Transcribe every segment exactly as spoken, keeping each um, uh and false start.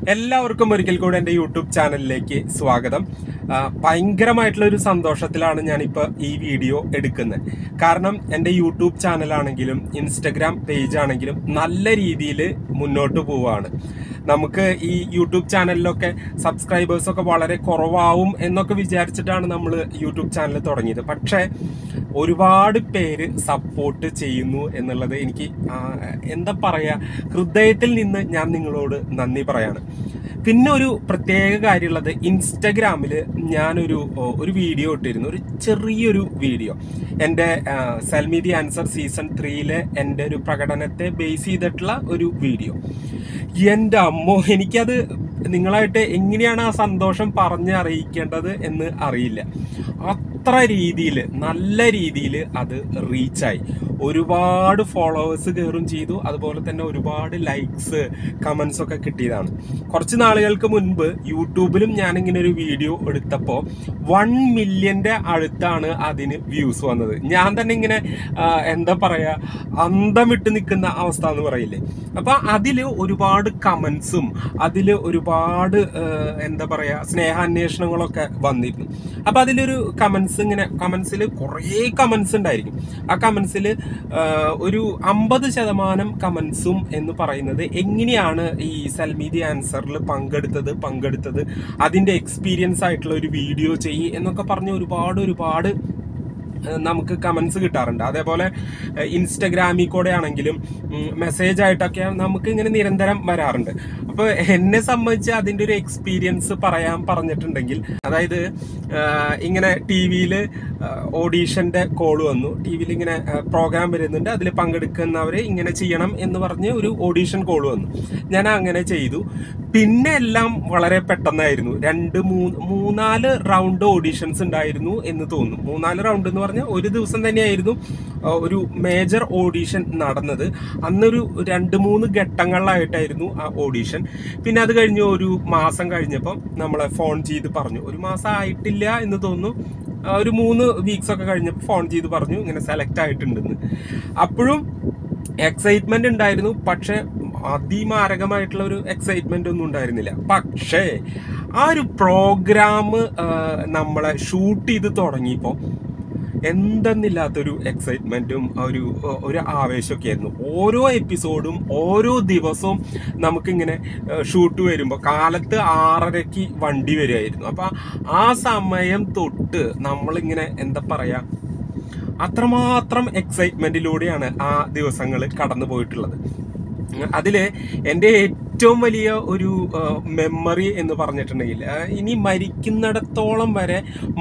എല്ലാവർക്കും ഒരിക്കൽ കൂടെ എൻ്റെ യൂട്യൂബ് ചാനലിലേക്ക് സ്വാഗതം. ഭയങ്കരമായിട്ടുള്ള ഒരു സന്തോഷത്തിലാണ് ഞാനിപ്പോൾ ഈ വീഡിയോ എടുക്കുന്നത്. കാരണം എൻ്റെ യൂട്യൂബ് ചാനലാണെങ്കിലും ഇൻസ്റ്റഗ്രാം പേജ് ആണെങ്കിലും നല്ല രീതിയിൽ മുന്നോട്ട് പോവുകയാണ്. നമുക്ക് ഈ യൂട്യൂബ് ചാനലിലൊക്കെ സബ്സ്ക്രൈബേഴ്സൊക്കെ വളരെ കുറവാവും എന്നൊക്കെ വിചാരിച്ചിട്ടാണ് നമ്മൾ യൂട്യൂബ് ചാനൽ തുടങ്ങിയത്. പക്ഷേ ഒരുപാട് പേര് സപ്പോർട്ട് ചെയ്യുന്നു എന്നുള്ളത് എനിക്ക് എന്താ പറയുക, ഹൃദയത്തിൽ നിന്ന് ഞാൻ നിങ്ങളോട് നന്ദി പറയാണ്. പിന്നെ ഒരു പ്രത്യേക കാര്യമുള്ളത്, ഇൻസ്റ്റഗ്രാമിൽ ഞാനൊരു ഒരു വീഡിയോ ഇട്ടിരുന്നു, ഒരു ചെറിയൊരു വീഡിയോ. എൻ്റെ സെൽമി ദി ആൻസർ സീസൺ ത്രീയിലെ എൻ്റെ ഒരു പ്രകടനത്തെ ബേസ് ചെയ്തിട്ടുള്ള ഒരു വീഡിയോ. എൻ്റെ അമ്മോ, എനിക്കത് നിങ്ങളായിട്ട് എങ്ങനെയാണ് ആ സന്തോഷം പറഞ്ഞ് അറിയിക്കേണ്ടത് എന്ന് അറിയില്ല. അത്ര രീതിയിൽ നല്ല രീതിയിൽ അത് റീച്ചായി. ഒരുപാട് ഫോളോവേഴ്സ് കയറും ചെയ്തു. അതുപോലെ തന്നെ ഒരുപാട് ലൈക്സ് കമൻസ് ഒക്കെ കിട്ടിയതാണ്. കുറച്ച് നാളുകൾക്ക് മുൻപ് യൂട്യൂബിലും ഞാനിങ്ങനെ ഒരു വീഡിയോ എടുത്തപ്പോൾ വൺ മില്യൻ്റെ അടുത്താണ് അതിന് വ്യൂസ് വന്നത്. ഞാൻ തന്നെ ഇങ്ങനെ എന്താ പറയുക, അന്തം വിട്ട് നിൽക്കുന്ന അവസ്ഥ എന്ന് പറയില്ലേ. അപ്പം അതിൽ ഒരുപാട് കമൻസും അതിൽ ഒരുപാട് എന്താ പറയുക സ്നേഹാന്വേഷണങ്ങളൊക്കെ വന്നിരുന്നു. അപ്പം അതിലൊരു കമൻസ് ഇങ്ങനെ കമൻസിൽ കുറേ കമൻസ് ഉണ്ടായിരിക്കും. ആ കമൻസിൽ ഒരു അമ്പത് ശതമാനം കമൻസും എന്ന് പറയുന്നത് എങ്ങനെയാണ് ഈ സെൽമി ദി ആൻസറിൽ പങ്കെടുത്തത് പങ്കെടുത്തത് അതിൻ്റെ എക്സ്പീരിയൻസ് ആയിട്ടുള്ള ഒരു വീഡിയോ ചെയ്യ് എന്നൊക്കെ പറഞ്ഞ് ഒരുപാട് ഒരുപാട് നമുക്ക് കമൻസ് കിട്ടാറുണ്ട്. അതേപോലെ ഇൻസ്റ്റഗ്രാമിൽ കൂടെ ആണെങ്കിലും മെസ്സേജ് ആയിട്ടൊക്കെ നമുക്ക് ഇങ്ങനെ നിരന്തരം വരാറുണ്ട്. അപ്പോൾ എന്നെ സംബന്ധിച്ച് അതിൻ്റെ ഒരു എക്സ്പീരിയൻസ് പറയാൻ പറഞ്ഞിട്ടുണ്ടെങ്കിൽ, അതായത് ഇങ്ങനെ ടി വിയിൽ ഓഡീഷൻ്റെ കോൾ വന്നു. ടി വിയിൽ ഇങ്ങനെ പ്രോഗ്രാം വരുന്നുണ്ട്, അതിൽ പങ്കെടുക്കുന്നവർ ഇങ്ങനെ ചെയ്യണം എന്ന് പറഞ്ഞ് ഒരു ഓഡീഷൻ കോൾ വന്നു. ഞാൻ അങ്ങനെ ചെയ്തു. പിന്നെ എല്ലാം വളരെ പെട്ടെന്നായിരുന്നു. രണ്ട് മൂന്ന് മൂന്നാല് റൗണ്ട് ഓഡീഷൻസ് ഉണ്ടായിരുന്നു എന്ന് തോന്നുന്നു. മൂന്നാല് റൗണ്ട് എന്ന് പറഞ്ഞാൽ ഒരു ദിവസം തന്നെയായിരുന്നു ഒരു മേജർ ഓഡീഷൻ നടന്നത്. അന്നൊരു രണ്ട് മൂന്ന് ഘട്ടങ്ങളിലായിട്ടായിരുന്നു ആ ഓഡീഷൻ. പിന്നെ അത് കഴിഞ്ഞ് ഒരു മാസം കഴിഞ്ഞപ്പം നമ്മളെ ഫോൺ ചെയ്ത് പറഞ്ഞു, ഒരു മാസം ആയിട്ടില്ല എന്ന് തോന്നുന്നു, ഒരു മൂന്ന് വീക്സ് ഒക്കെ കഴിഞ്ഞപ്പോൾ ഫോൺ ചെയ്ത് പറഞ്ഞു ഇങ്ങനെ സെലക്ട് ആയിട്ടുണ്ടെന്ന്. അപ്പോഴും എക്സൈറ്റ്മെന്റ് ഉണ്ടായിരുന്നു, പക്ഷെ അതിമാരകമായിട്ടുള്ള ഒരു എക്സൈറ്റ്മെന്റ് ഒന്നും ഉണ്ടായിരുന്നില്ല. പക്ഷേ ആ ഒരു പ്രോഗ്രാം നമ്മളെ ഷൂട്ട് ചെയ്ത് തുടങ്ങിയപ്പോൾ എന്തെന്നില്ലാത്തൊരു എക്സൈറ്റ്മെന്റും ഒരു ഒരു ആവേശമൊക്കെ ആയിരുന്നു. ഓരോ എപ്പിസോഡും ഓരോ ദിവസവും നമുക്കിങ്ങനെ ഷൂട്ട് വരുമ്പോൾ കാലത്ത് ആറരയ്ക്ക് വണ്ടി വരുമായിരുന്നു. അപ്പം ആ സമയം തൊട്ട് നമ്മളിങ്ങനെ എന്താ പറയുക, അത്രമാത്രം എക്സൈറ്റ്മെന്റിലൂടെയാണ് ആ ദിവസങ്ങൾ കടന്നു പോയിട്ടുള്ളത്. അതിൽ എൻ്റെ ഏറ്റവും വലിയ ഒരു മെമ്മറി എന്ന് പറഞ്ഞിട്ടുണ്ടെങ്കിൽ, ഇനി മരിക്കുന്നിടത്തോളം വരെ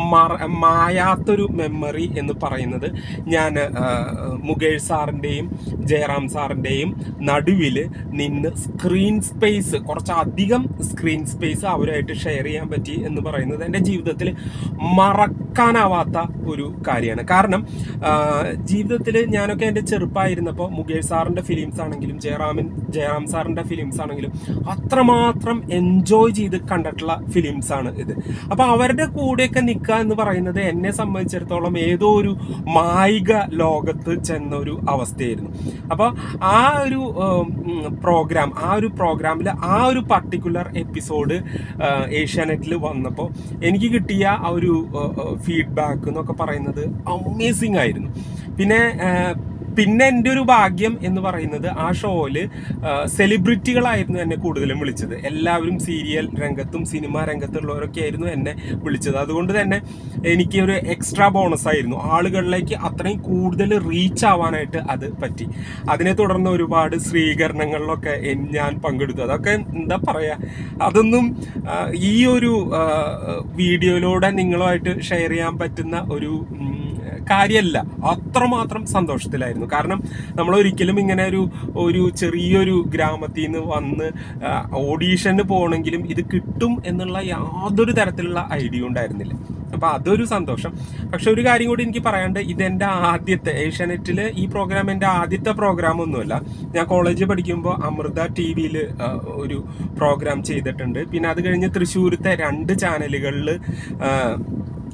മായാത്തൊരു മെമ്മറി എന്ന് പറയുന്നത്, ഞാൻ മുകേഷ് സാറിൻ്റെയും ജയറാം സാറിൻ്റെയും നടുവിൽ നിന്ന് സ്ക്രീൻ സ്പേസ്, കുറച്ചധികം സ്ക്രീൻ സ്പേസ് അവരായിട്ട് ഷെയർ ചെയ്യാൻ പറ്റി എന്ന് പറയുന്നത് എൻ്റെ ജീവിതത്തിൽ മറക്കാനാവാത്ത ഒരു കാര്യമാണ്. കാരണം ജീവിതത്തിൽ ഞാനൊക്കെ എൻ്റെ ചെറുപ്പമായിരുന്നപ്പോൾ മുകേഷ് സാറിൻ്റെ ഫിലിംസ് ആണെങ്കിലും ജയറാമിൻ ജയറാം സാറിൻ്റെ ഫിലിംസ് ആണെങ്കിലും അത്രമാത്രം എൻജോയ് ചെയ്ത് കണ്ടിട്ടുള്ള ഫിലിംസ് ആണ് ഇത്. അപ്പൊ അവരുടെ കൂടെയൊക്കെ നിൽക്കുക എന്ന് പറയുന്നത് എന്നെ സംബന്ധിച്ചിടത്തോളം ഏതോ ഒരു മായിക ലോകത്ത് ചെന്ന ഒരു അവസ്ഥയായിരുന്നു. അപ്പോൾ ആ ഒരു പ്രോഗ്രാം ആ ഒരു പ്രോഗ്രാമിൽ ആ ഒരു പർട്ടിക്കുലർ എപ്പിസോഡ് ഏഷ്യാനെറ്റിൽ വന്നപ്പോൾ എനിക്ക് കിട്ടിയ ആ ഒരു ഫീഡ്ബാക്ക് എന്നൊക്കെ പറയുന്നത് അമേസിങ് ആയിരുന്നു. പിന്നെ പിന്നെ എൻ്റെ ഒരു ഭാഗ്യം എന്ന് പറയുന്നത്, ആ ഷോയിൽ സെലിബ്രിറ്റികളായിരുന്നു എന്നെ കൂടുതലും വിളിച്ചത്. എല്ലാവരും സീരിയൽ രംഗത്തും സിനിമാ രംഗത്തുള്ളവരൊക്കെ ആയിരുന്നു എന്നെ വിളിച്ചത്. അതുകൊണ്ട് തന്നെ എനിക്ക് ഒരു എക്സ്ട്രാ ബോണസ് ആയിരുന്നു. ആളുകളിലേക്ക് അത്രയും കൂടുതൽ റീച്ച് ആവാനായിട്ട് അത് പറ്റി. അതിനെ തുടർന്ന് ഒരുപാട് സ്വീകരണങ്ങളിലൊക്കെ ഞാൻ പങ്കെടുത്തു. അതൊക്കെ എന്താ പറയുക, അതൊന്നും ഈ ഒരു വീഡിയോയിലൂടെ നിങ്ങളുമായിട്ട് ഷെയർ ചെയ്യാൻ പറ്റുന്ന ഒരു കാര്യമല്ല. അത്രമാത്രം സന്തോഷത്തിലായിരുന്നു. കാരണം നമ്മൾ ഒരിക്കലും ഇങ്ങനെ ഒരു ഒരു ചെറിയൊരു ഗ്രാമത്തിൽ നിന്ന് വന്ന് ഓഡീഷന് പോകണമെങ്കിലും ഇത് കിട്ടും എന്നുള്ള യാതൊരു തരത്തിലുള്ള ഐഡിയ ഉണ്ടായിരുന്നില്ല. അപ്പം അതൊരു സന്തോഷം. പക്ഷെ ഒരു കാര്യം കൂടി എനിക്ക് പറയാണ്ട്, ഇതെൻ്റെ ആദ്യത്തെ ഏഷ്യാനെറ്റിൽ ഈ പ്രോഗ്രാം എൻ്റെ ആദ്യത്തെ പ്രോഗ്രാം ഒന്നുമല്ല. ഞാൻ കോളേജിൽ പഠിക്കുമ്പോൾ അമൃത ടി വിയിൽ ഒരു പ്രോഗ്രാം ചെയ്തിട്ടുണ്ട്. പിന്നെ അത് കഴിഞ്ഞ് തൃശ്ശൂരത്തെ രണ്ട് ചാനലുകളിൽ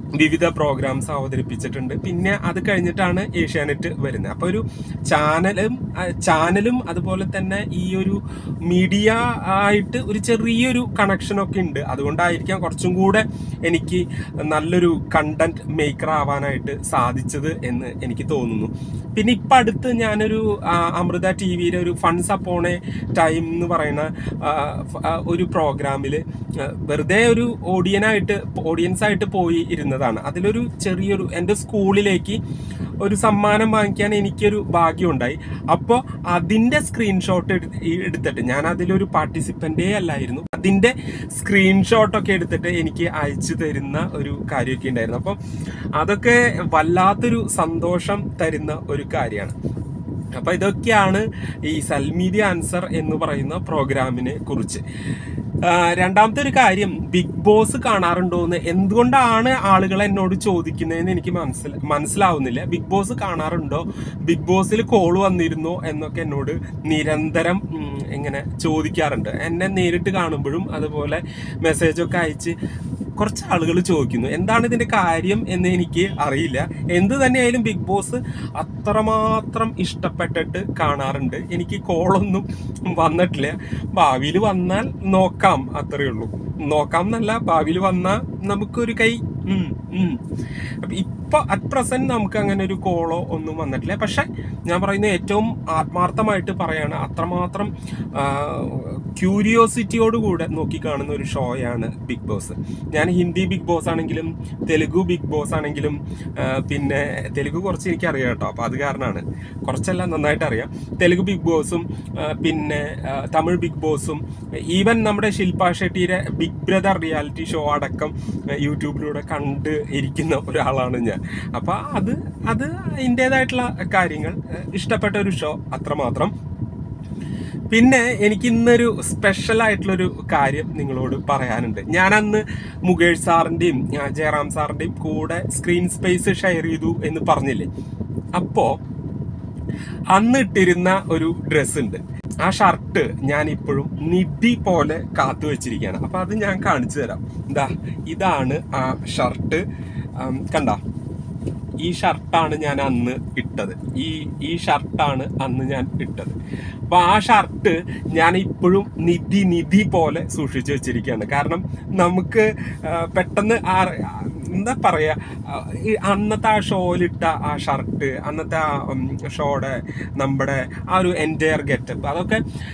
വിവിധ പ്രോഗ്രാംസ് അവതരിപ്പിച്ചിട്ടുണ്ട്. പിന്നെ അത് കഴിഞ്ഞിട്ടാണ് ഏഷ്യാനെറ്റ് വരുന്നത്. അപ്പോൾ ഒരു ചാനലും ചാനലും അതുപോലെ തന്നെ ഈ ഒരു മീഡിയ ആയിട്ട് ഒരു ചെറിയൊരു കണക്ഷനൊക്കെ ഉണ്ട്. അതുകൊണ്ടായിരിക്കാം കുറച്ചും കൂടെ എനിക്ക് നല്ലൊരു കണ്ടന്റ് മേക്കർ ആവാനായിട്ട് സാധിച്ചത് എന്ന് എനിക്ക് തോന്നുന്നു. പിന്നെ ഇപ്പം അടുത്ത് ഞാനൊരു അമൃത ടി വിയിലെ ഒരു ഫൺസ് അപ്പോൺ എ ടൈം എന്ന് പറയുന്ന ഒരു പ്രോഗ്രാമിൽ വെറുതെ ഒരു ഓഡിയനായിട്ട് ഓഡിയൻസ് ആയിട്ട് പോയി ഇരുന്നതാണ്. അതിലൊരു ചെറിയൊരു എൻ്റെ സ്കൂളിലേക്ക് ഒരു സമ്മാനം വാങ്ങിക്കാൻ എനിക്കൊരു ഭാഗ്യമുണ്ടായി. അപ്പോൾ അതിൻ്റെ സ്ക്രീൻഷോട്ട് എടുത്തിട്ട്, ഞാൻ അതിലൊരു പാർട്ടിസിപ്പൻ്റേ അല്ലായിരുന്നു, അതിൻ്റെ സ്ക്രീൻഷോട്ടൊക്കെ എടുത്തിട്ട് എനിക്ക് അയച്ചു തരുന്ന ഒരു കാര്യമൊക്കെ ഉണ്ടായിരുന്നു. അപ്പം അതൊക്കെ വല്ലാത്തൊരു സന്തോഷം തരുന്ന ഒരു കാര്യമാണ്. അപ്പം ഇതൊക്കെയാണ് ഈ സൽമി ദി ആൻസർ എന്ന് പറയുന്ന പ്രോഗ്രാമിനെ കുറിച്ച്. രണ്ടാമത്തെ ഒരു കാര്യം, ബിഗ് ബോസ് കാണാറുണ്ടോ എന്ന് എന്തുകൊണ്ടാണ് ആളുകൾ എന്നോട് ചോദിക്കുന്നതെന്ന് എനിക്ക് മനസ്സില മനസ്സിലാവുന്നില്ല. ബിഗ് ബോസ് കാണാറുണ്ടോ, ബിഗ് ബോസിൽ കോൾ വന്നിരുന്നോ എന്നൊക്കെ എന്നോട് നിരന്തരം ഇങ്ങനെ ചോദിക്കാറുണ്ട്. എന്നെ നേരിട്ട് കാണുമ്പോഴും അതുപോലെ മെസ്സേജൊക്കെ അയച്ച് കുറച്ച് ആളുകൾ ചോദിക്കുന്നു. എന്താണ് ഇതിൻ്റെ കാര്യം എന്ന് എനിക്ക് അറിയില്ല. എന്ത് തന്നെയായാലും ബിഗ് ബോസ് അത്രമാത്രം ഇഷ്ടപ്പെട്ടിട്ട് കാണാറുണ്ട്. എനിക്ക് കോളൊന്നും വന്നിട്ടില്ല. ഭാവിയിൽ വന്നാൽ നോക്കാം, അത്രയേ ഉള്ളൂ. നോക്കാം എന്നല്ല, ഭാവിയിൽ വന്നാൽ നമുക്കൊരു കൈ. അപ്പം ഇപ്പോൾ അറ്റ് പ്രസന്റ് നമുക്ക് അങ്ങനെ ഒരു കോളോ ഒന്നും വന്നിട്ടില്ല. പക്ഷെ ഞാൻ പറയുന്നത് ഏറ്റവും ആത്മാർത്ഥമായിട്ട് പറയാണ്, അത്രമാത്രം ക്യൂരിയോസിറ്റിയോടുകൂടെ നോക്കിക്കാണുന്ന ഒരു ഷോയാണ് ബിഗ് ബോസ്. ഞാൻ ഹിന്ദി ബിഗ് ബോസ് ആണെങ്കിലും തെലുഗു ബിഗ് ബോസ് ആണെങ്കിലും, പിന്നെ തെലുഗു കുറച്ച് എനിക്കറിയാം കേട്ടോ, അപ്പോൾ അത് കാരണമാണ്, കുറച്ചെല്ലാം നന്നായിട്ട് അറിയാം. തെലുഗു ബിഗ് ബോസും പിന്നെ തമിഴ് ബിഗ് ബോസും ഈവൻ നമ്മുടെ ശില്പ ഷെട്ടിയുടെ ബിഗ് ബ്രദർ റിയാലിറ്റി ഷോ അടക്കം യൂട്യൂബിലൂടെ കണ്ട് ഇരിക്കുന്ന ഒരാളാണ് ഞാൻ. അപ്പോൾ അത് അത് അതിൻ്റേതായിട്ടുള്ള കാര്യങ്ങൾ, ഇഷ്ടപ്പെട്ട ഒരു ഷോ അത്രമാത്രം. പിന്നെ എനിക്ക് ഇന്നൊരു സ്പെഷ്യൽ ആയിട്ടുള്ളൊരു കാര്യം നിങ്ങളോട് പറയാനുണ്ട്. ഞാൻ അന്ന് മുകേഷ് സാറിൻ്റെയും ജയറാം സാറിൻ്റെയും കൂടെ സ്ക്രീൻ സ്പേസ് ഷെയർ ചെയ്തു എന്ന് പറഞ്ഞില്ലേ, അപ്പോൾ അന്ന് ഇട്ടിരുന്ന ഒരു ഡ്രസ്സ് ഉണ്ട്. ആ ഷർട്ട് ഞാൻ ഇപ്പോഴും നിധി പോലെ കാത്തു വെച്ചിരിക്കുകയാണ്. അപ്പം അത് ഞാൻ കാണിച്ചു തരാം. എന്താ, ഇതാണ് ആ ഷർട്ട്. കണ്ട, ഈ ഷർട്ടാണ് ഞാൻ അന്ന് ഇട്ടത്. ഈ ഈ ഷർട്ടാണ് അന്ന് ഞാൻ ഇട്ടത്. അപ്പോൾ ആ ഷർട്ട് ഞാൻ ഇപ്പോഴും നിധി നിധി പോലെ സൂക്ഷിച്ചു വെച്ചിരിക്കുകയാണ്. കാരണം നമുക്ക് പെട്ടെന്ന് ആ എന്താ പറയുക, അന്നത്തെ ആ ഷോയിലിട്ട ആ ഷർട്ട്, അന്നത്തെ ആ ഷോയുടെ നമ്മുടെ ആ ഒരു എൻറ്റയർ ഗെറ്റപ്പ്, അതൊക്കെ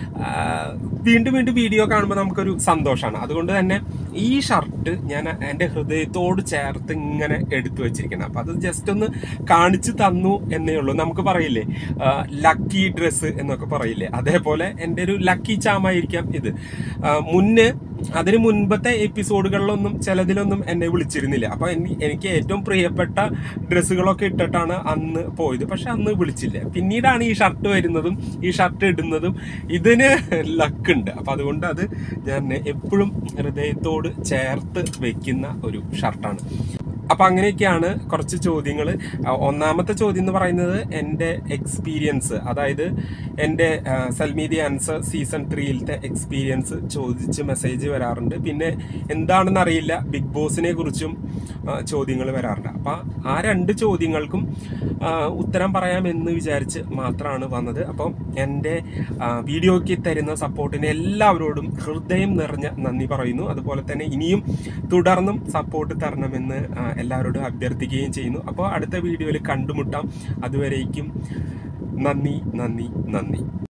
വീണ്ടും വീണ്ടും വീഡിയോ കാണുമ്പോൾ നമുക്കൊരു സന്തോഷമാണ്. അതുകൊണ്ട് തന്നെ ഈ ഷർട്ട് ഞാൻ എൻ്റെ ഹൃദയത്തോട് ചേർത്ത് ഇങ്ങനെ എടുത്തു വെച്ചിരിക്കുന്നത്. അപ്പം അത് ജസ്റ്റ് ഒന്ന് കാണിച്ചു തന്നു എന്നേ ഉള്ളൂ. നമുക്ക് പറയില്ലേ ലക്കി ഡ്രസ്സ് എന്നൊക്കെ പറയില്ലേ, അതേപോലെ എൻ്റെ ഒരു ലക്കി ചാമായിരിക്കാം ഇത്. മുന്നേ അതിന് മുൻപത്തെ എപ്പിസോഡുകളിലൊന്നും ചിലതിലൊന്നും എന്നെ വിളിച്ചിരുന്നില്ല. അപ്പോൾ എനിക്ക് ഏറ്റവും പ്രിയപ്പെട്ട ഡ്രസ്സുകളൊക്കെ ഇട്ടിട്ടാണ് അന്ന് പോയത്. പക്ഷെ അന്ന് വിളിച്ചില്ല. പിന്നീടാണ് ഈ ഷർട്ട് വരുന്നതും ഈ ഷർട്ട് ഇടുന്നതും. ഇതിന് ലക്കുണ്ട്. അപ്പം അതുകൊണ്ട് അത് ഞാൻ എപ്പോഴും ഹൃദയത്തോട് ചേർത്ത് വെക്കുന്ന ഒരു ഷർട്ടാണ്. അപ്പം അങ്ങനെയൊക്കെയാണ് കുറച്ച് ചോദ്യങ്ങൾ. ഒന്നാമത്തെ ചോദ്യം എന്ന് പറയുന്നത് എൻ്റെ എക്സ്പീരിയൻസ്, അതായത് എൻ്റെ സൽമി ദി ആൻസർ സീസൺ ത്രീയിലത്തെ എക്സ്പീരിയൻസ് ചോദിച്ച് മെസ്സേജ് വരാറുണ്ട്. പിന്നെ എന്താണെന്ന് അറിയില്ല, ബിഗ് ബോസിനെ കുറിച്ചും ചോദ്യങ്ങൾ വരാറുണ്ട്. അപ്പം ആ രണ്ട് ചോദ്യങ്ങൾക്കും ഉത്തരം പറയാമെന്ന് വിചാരിച്ച് മാത്രമാണ് വന്നത്. അപ്പം എൻ്റെ വീഡിയോയ്ക്ക് തരുന്ന സപ്പോർട്ടിന് എല്ലാവരോടും ഹൃദയം നിറഞ്ഞ നന്ദി പറയുന്നു. അതുപോലെ തന്നെ ഇനിയും തുടർന്നും സപ്പോർട്ട് തരണമെന്ന് എല്ലാവരോടും അഭ്യർത്ഥിക്കുകയും ചെയ്യുന്നു. അപ്പോൾ അടുത്ത വീഡിയോയിൽ കണ്ടുമുട്ടാം. അതുവരേക്കും നന്ദി നന്ദി നന്ദി.